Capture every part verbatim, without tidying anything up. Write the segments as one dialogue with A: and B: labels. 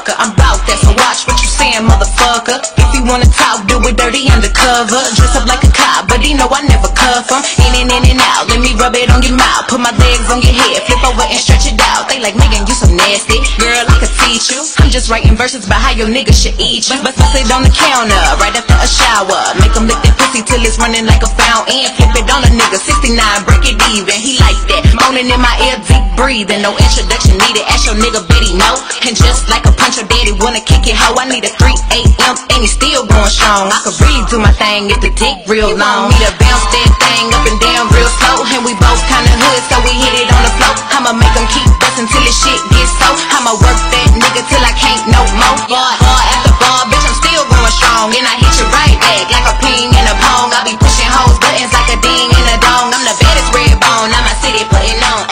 A: motherfucker. I'm bout that, so watch what you saying, motherfucker. If you wanna talk, do it dirty undercover. Dress up like a cop, but he know I never cuff him. In and in and out, let me rub it on your mouth. Put my legs on your head, flip over and stretch it out. They like, Megan, you so nasty. Girl, I could teach you. I'm just writing verses about how your nigga should eat you. But sit on the counter, right after a shower. Make him lick that pussy till it's running like a fountain. Flip it on a nigga, sixty-nine, break it even. He like that, moaning in my ear, deep breathing. No introduction needed, ask your nigga Betty, no. And just like a punch, your daddy wanna kick it, ho. I need a three A M and he still going strong. I could breathe, do my thing if the dick real long. Me to bounce that thing up and down real slow. And we both kinda hood, so we hit it on the floor. I'ma make him keep bustin' till his shit gets so. I'ma work that nigga till I can't no more. Bar, bar after bar, bitch, I'm still going strong. And I hit you right back like a ping and a pong. I be pushing hoes buttons like a ding and a dong. I'm the baddest red bone, I'm my city putting on.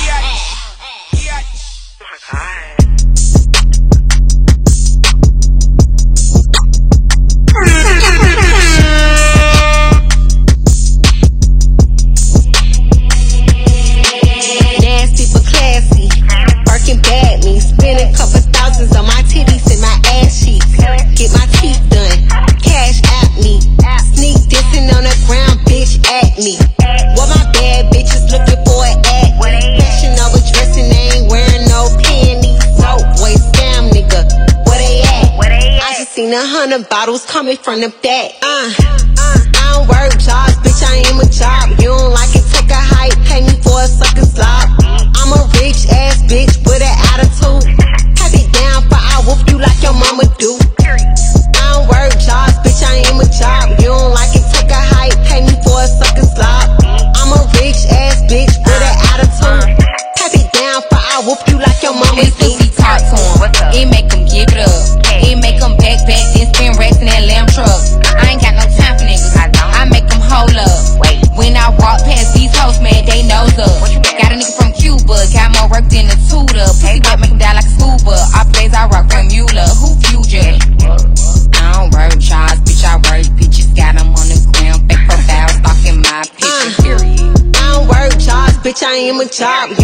B: Nasty but classy, working bad me. Spending couple thousands on my titties and my ass cheeks. Get my teeth done, cash at me. Sneak dissing on the ground, bitch at me. What my bad bitches looking for an at me. Fashion over dressing, they ain't wearing no panties. No boy, scam nigga, where they at? I just seen a hundred bottles coming from the back. Uh, uh, I don't work jobs, bitch, I am a job. You don't like it, take a hike, pay me for a sucking slop. I'm a rich ass bitch with an attitude. Have it down for I whoop you like your mama do. I don't work jobs, bitch, I am a job. You don't like it, take a hike, pay me for a sucking slop. I'm a rich ass bitch with an attitude. Have it down for I whoop you like your mama
C: This
B: do.
C: pussy talk to him, it make him give it up. It make him back back, then spin racks in that lamb truck. I ain't got no time for niggas, I make them hold up. When I walk past these hoes, man, they nose up. Got a nigga from Cuba, got more work than a tutor. Pussy wet, make him die like a scuba. Off days I rock from Mueller, who future? I don't work jobs, bitch, I work bitches. Got them on the ground, fake profile, stalking my picture, period.
B: I don't work jobs, bitch, I am a job.